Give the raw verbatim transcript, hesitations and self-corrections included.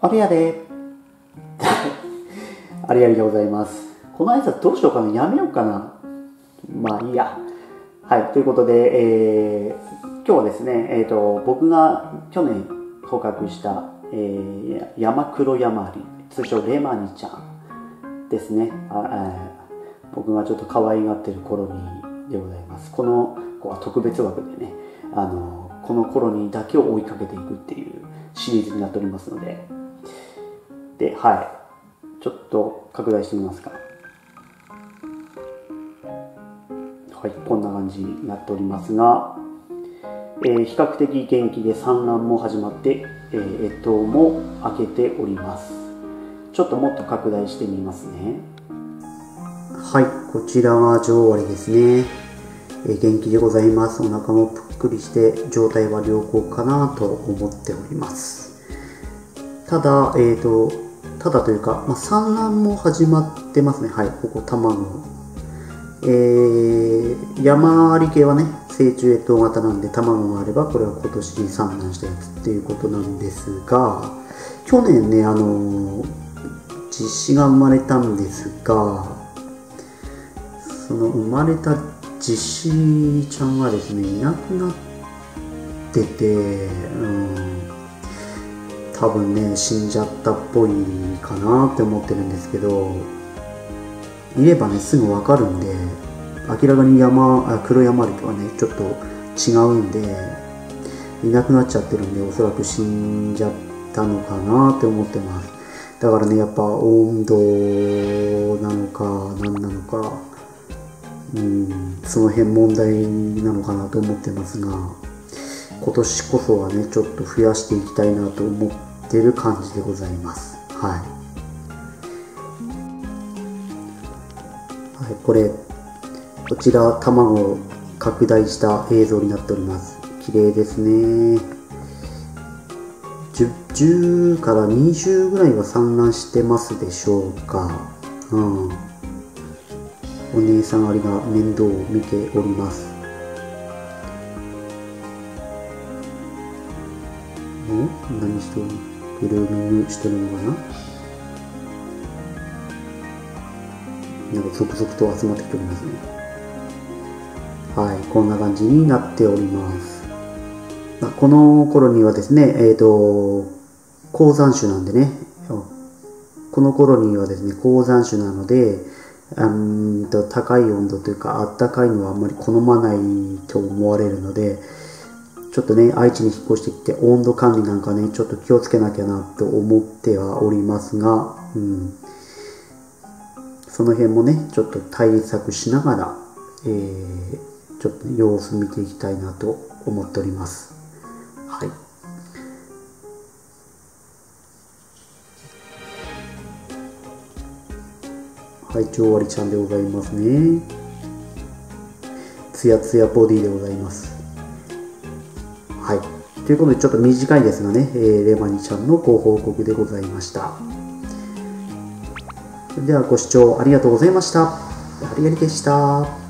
あれやでありありでございます。この挨拶どうしようかな、やめようかな。まあいいや。はい、ということで、えー、今日はですね、えーと、僕が去年捕獲した、えー、山黒ヤマアリ、通称レマニちゃんですね。あえー、僕がちょっと可愛がってるコロニーでございます。この子は特別枠でね、あのこのコロニーだけを追いかけていくっていうシリーズになっておりますので、で、はい、ちょっと拡大してみますか。はい、こんな感じになっておりますが、えー、比較的元気で産卵も始まって、えー、越冬も明けております。ちょっともっと拡大してみますね。はい、こちらは女王アリですね。えー、元気でございます。お腹もぷっくりして状態は良好かなと思っております。ただ、えーと、ただというか、まあ、産卵も始まってますね。はい、ここ卵。えー、山あり系はね、成虫越冬型なんで卵があれば、これは今年に産卵したやつっていうことなんですが、去年ね、あのー、実子が生まれたんですが、その生まれた実子ちゃんがですね、いなくなってて、うん、多分ね、死んじゃったっぽいかなって思ってるんですけど、いればね、すぐ分かるんで、明らかに山あ黒ヤマアリとはね、ちょっと違うんで、いなくなっちゃってるんで、おそらく死んじゃったのかなって思ってます。だからね、やっぱ温度なのか何なのか、うん、その辺問題なのかなと思ってますが、今年こそはね、ちょっと増やしていきたいなと思ってる感じでございます。はい。はい、これ、こちら卵を拡大した映像になっております。綺麗ですね。じゅう, じゅうからにじゅうぐらいは産卵してますでしょうか。うん、お姉さんアリが面倒を見ております。お、何してるの？グルーミングしてるのかな。なんか続々と集まってきておりますね。はい、こんな感じになっております。まあ、この頃にはですね、えっと、高山種なんでね、この頃にはですね、高山種なので、うんと高い温度というか、あったかいのはあんまり好まないと思われるので、ちょっとね、愛知に引っ越してきて、温度管理なんかね、ちょっと気をつけなきゃなと思ってはおりますが、うん、その辺もね、ちょっと対策しながら、えー、ちょっと様子見ていきたいなと思っております。はい。はい、女王アリちゃんでございますね。ツヤツヤボディでございます。はい。ということで、ちょっと短いですがね、えー、レマニちゃんのご報告でございました。ではご視聴ありがとうございました。ありがりでした。